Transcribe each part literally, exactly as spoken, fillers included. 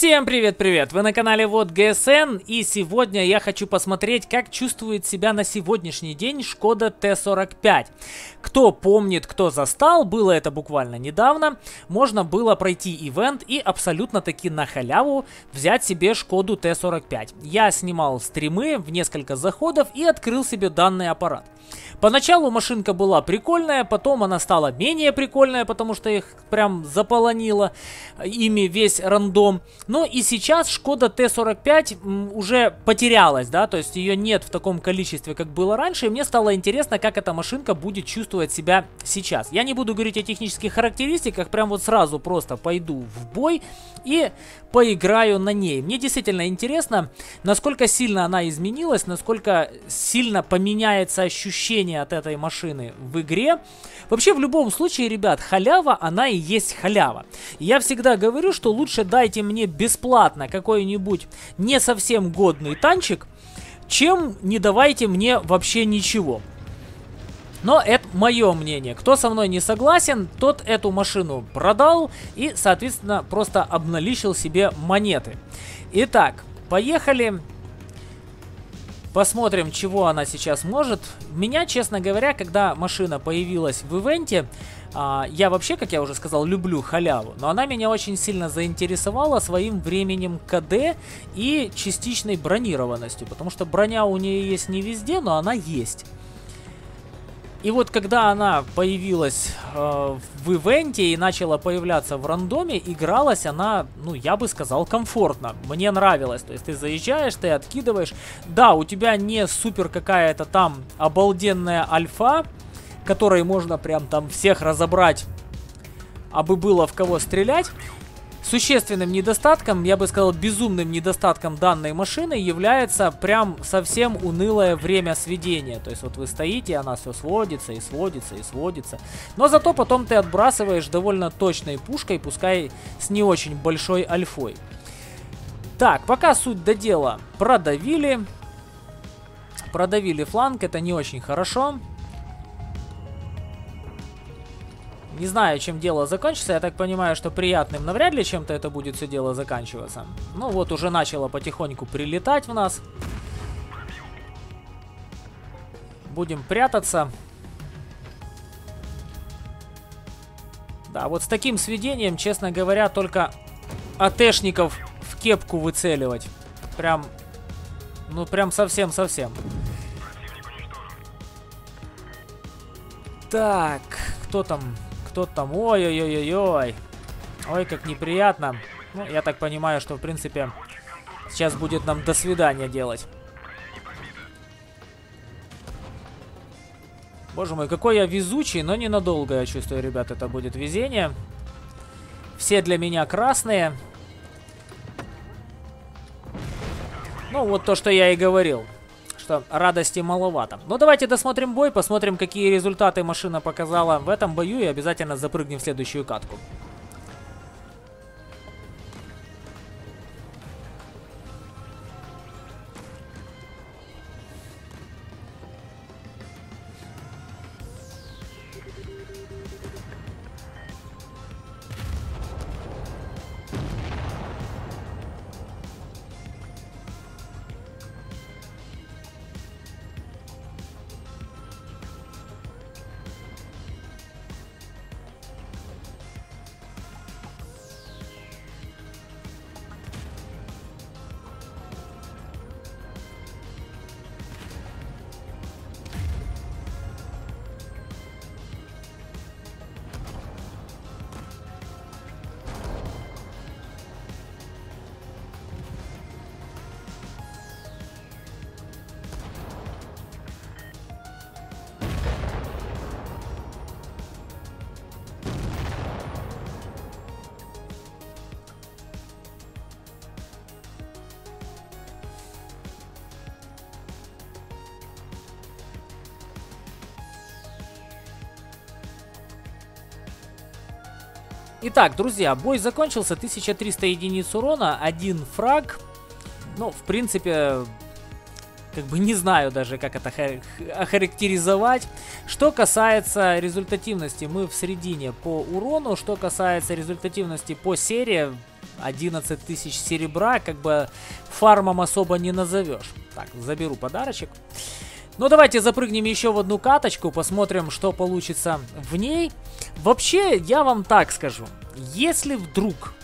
Всем привет-привет! Вы на канале Вот ГСН, и сегодня я хочу посмотреть, как чувствует себя на сегодняшний день Шкода Т сорок пять. Кто помнит, кто застал, было это буквально недавно, можно было пройти ивент и абсолютно таки на халяву взять себе Шкоду Т сорок пять. Я снимал стримы в несколько заходов и открыл себе данный аппарат. Поначалу машинка была прикольная, потом она стала менее прикольная, потому что их прям заполонило ими весь рандом. Но и сейчас Шкода Т сорок пять уже потерялась, да, то есть ее нет в таком количестве, как было раньше. И мне стало интересно, как эта машинка будет чувствовать себя сейчас. Я не буду говорить о технических характеристиках, прям вот сразу просто пойду в бой и поиграю на ней. Мне действительно интересно, насколько сильно она изменилась, насколько сильно поменяется ощущение от этой машины в игре. Вообще, в любом случае, ребят, халява, она и есть халява. Я всегда говорю, что лучше дайте мне бесплатно какой-нибудь не совсем годный танчик, чем не давайте мне вообще ничего. Но это мое мнение. Кто со мной не согласен, тот эту машину продал и, соответственно, просто обналичил себе монеты. Итак, поехали. Посмотрим, чего она сейчас может. Меня, честно говоря, когда машина появилась в ивенте, а, я вообще, как я уже сказал, люблю халяву. Но она меня очень сильно заинтересовала своим временем КД и частичной бронированностью. Потому что броня у нее есть не везде, но она есть. И вот когда она появилась э, в ивенте и начала появляться в рандоме, игралась она, ну, я бы сказал, комфортно. Мне нравилось. То есть ты заезжаешь, ты откидываешь. Да, у тебя не супер какая-то там обалденная альфа, которой можно прям там всех разобрать, абы было в кого стрелять. Существенным недостатком, я бы сказал, безумным недостатком данной машины является прям совсем унылое время сведения. То есть вот вы стоите, она все сводится и сводится и сводится. Но зато потом ты отбрасываешь довольно точной пушкой, пускай с не очень большой альфой. Так, пока суть до дела продавили. Продавили фланг, это не очень хорошо. Не знаю, чем дело закончится. Я так понимаю, что приятным навряд ли чем-то это будет все дело заканчиваться. Ну вот, уже начало потихоньку прилетать в нас. Будем прятаться. Да, вот с таким сведением, честно говоря, только АТшников в кепку выцеливать. Прям, ну прям совсем-совсем. Так, кто там... Кто там? Ой-ой-ой-ой-ой. Ой, как неприятно. Ну, я так понимаю, что, в принципе, сейчас будет нам до свидания делать. Боже мой, какой я везучий, но ненадолго, я чувствую, ребят, это будет везение. Все для меня красные. Ну, вот то, что я и говорил. Что радости маловато. Ну, давайте досмотрим бой, посмотрим, какие результаты машина показала в этом бою, и обязательно запрыгнем в следующую катку. Итак, друзья, бой закончился, тысяча триста единиц урона, один фраг. Ну, в принципе, как бы не знаю даже, как это охарактеризовать. Что касается результативности, мы в середине по урону. Что касается результативности по серии, одиннадцать тысяч серебра, как бы фармом особо не назовешь. Так, заберу подарочек. Ну, давайте запрыгнем еще в одну каточку, посмотрим, что получится в ней. Вообще, я вам так скажу. Если вдруг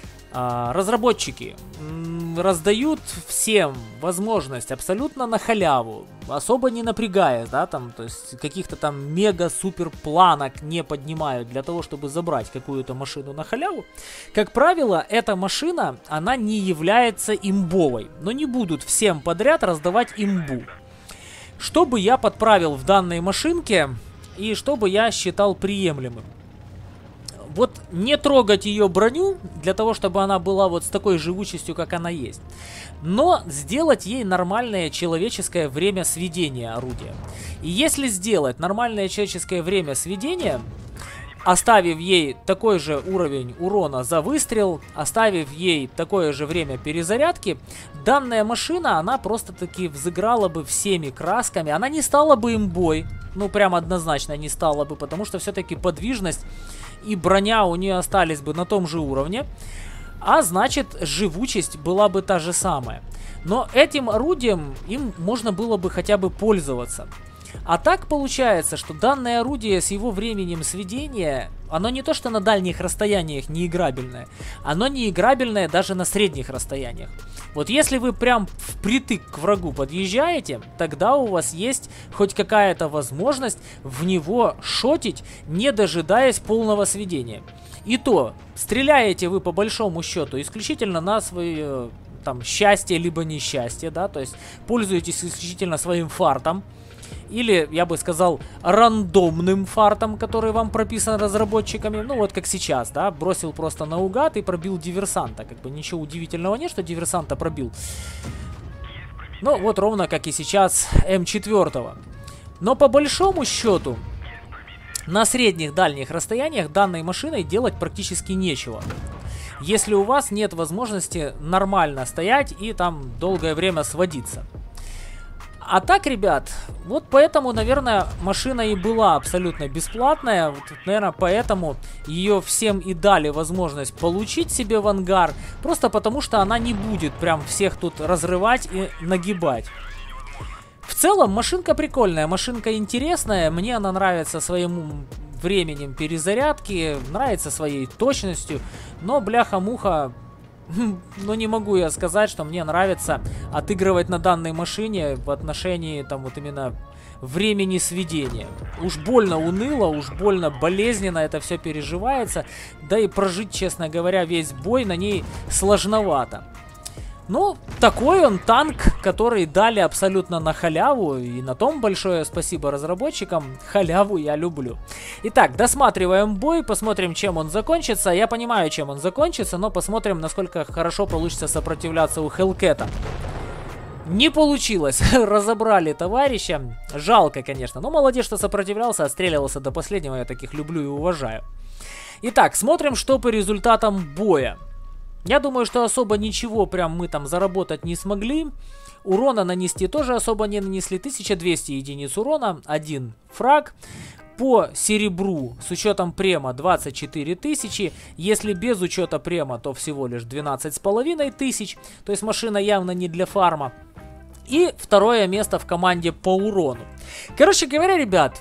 а, разработчики м, раздают всем возможность абсолютно на халяву, особо не напрягаясь, да, там, то есть каких-то там мега-супер планок не поднимают для того, чтобы забрать какую-то машину на халяву, как правило, эта машина, она не является имбовой, но не будут всем подряд раздавать имбу. Что бы я подправил в данной машинке и что бы я считал приемлемым? Вот не трогать ее броню, для того, чтобы она была вот с такой живучестью, как она есть. Но сделать ей нормальное человеческое время сведения орудия. И если сделать нормальное человеческое время сведения, оставив ей такой же уровень урона за выстрел, оставив ей такое же время перезарядки, данная машина, она просто-таки взыграла бы всеми красками. Она не стала бы имбой, ну прям однозначно не стала бы, потому что все-таки подвижность и броня у нее остались бы на том же уровне, а значит живучесть была бы та же самая. Но этим орудием им можно было бы хотя бы пользоваться. А так получается, что данное орудие с его временем сведения, оно не то что на дальних расстояниях неиграбельное, оно неиграбельное даже на средних расстояниях. Вот если вы прям впритык к врагу подъезжаете, тогда у вас есть хоть какая-то возможность в него шотить, не дожидаясь полного сведения. И то, стреляете вы по большому счету исключительно на свое там счастье либо несчастье, да, то есть пользуетесь исключительно своим фартом. Или, я бы сказал, рандомным фартом, который вам прописан разработчиками. Ну, вот как сейчас, да, бросил просто наугад и пробил диверсанта. Как бы ничего удивительного нет, что диверсанта пробил. Ну, вот ровно как и сейчас эм четыре. Но по большому счету, на средних дальних расстояниях данной машиной делать практически нечего. Если у вас нет возможности нормально стоять и там долгое время сводиться. А так, ребят, вот поэтому, наверное, машина и была абсолютно бесплатная. Вот, наверное, поэтому ее всем и дали возможность получить себе в ангар. Просто потому, что она не будет прям всех тут разрывать и нагибать. В целом, машинка прикольная, машинка интересная. Мне она нравится своим временем перезарядки, нравится своей точностью. Но, бляха-муха... Но не могу я сказать, что мне нравится отыгрывать на данной машине в отношении там вот именно времени сведения. Уж больно уныло, уж больно болезненно это все переживается. Да и прожить, честно говоря, весь бой на ней сложновато. Ну, такой он танк, который дали абсолютно на халяву. И на том большое спасибо разработчикам. Халяву я люблю. Итак, досматриваем бой, посмотрим, чем он закончится. Я понимаю, чем он закончится, но посмотрим, насколько хорошо получится сопротивляться у Хелкета. Не получилось. Разобрали товарища. Жалко, конечно. Но молодец, что сопротивлялся, отстреливался до последнего. Я таких люблю и уважаю. Итак, смотрим, что по результатам боя. Я думаю, что особо ничего прям мы там заработать не смогли. Урона нанести тоже особо не нанесли. тысяча двести единиц урона, один фраг. По серебру с учетом према двадцать четыре тысячи. Если без учета према, то всего лишь двенадцать с половиной тысяч. То есть машина явно не для фарма. И второе место в команде по урону. Короче говоря, ребят,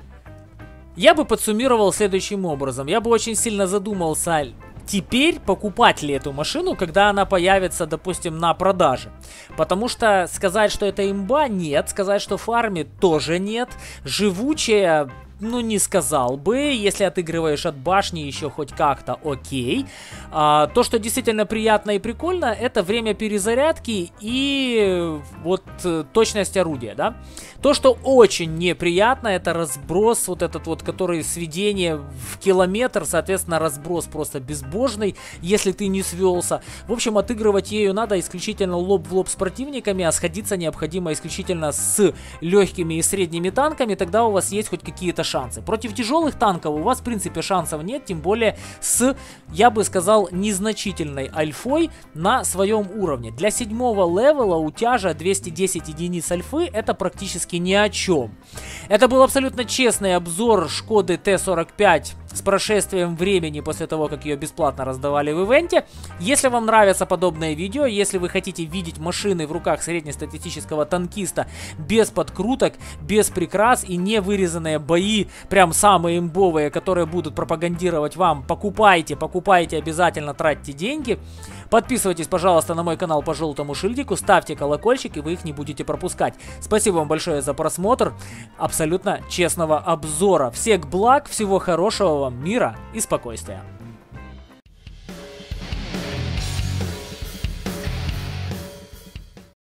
я бы подсуммировал следующим образом. Я бы очень сильно задумался... Теперь покупать ли эту машину, когда она появится, допустим, на продаже. Потому что сказать, что это имба, нет. Сказать, что фармит, тоже нет. Живучая, ну, не сказал бы. Если отыгрываешь от башни еще хоть как-то, окей. А, то, что действительно приятно и прикольно, это время перезарядки и вот точность орудия, да. То, что очень неприятно, это разброс, вот этот вот, который сведение в километр, соответственно, разброс просто безбожный, если ты не свелся. В общем, отыгрывать ею надо исключительно лоб в лоб с противниками, а сходиться необходимо исключительно с легкими и средними танками, тогда у вас есть хоть какие-то шансы. Против тяжелых танков у вас, в принципе, шансов нет, тем более с, я бы сказал, незначительной альфой на своем уровне. Для седьмого левела у тяжа двести десять единиц альфы это практически ни о чем. Это был абсолютно честный обзор Шкоды Т сорок пять с прошествием времени после того, как ее бесплатно раздавали в ивенте. Если вам нравятся подобные видео, если вы хотите видеть машины в руках среднестатистического танкиста без подкруток, без прикрас и не вырезанные бои, прям самые имбовые, которые будут пропагандировать вам, покупайте, покупайте, обязательно тратьте деньги. Подписывайтесь, пожалуйста, на мой канал по желтому шильдику, ставьте колокольчик, и вы их не будете пропускать. Спасибо вам большое за просмотр абсолютно честного обзора. Всех благ, всего хорошего вам, мира и спокойствия.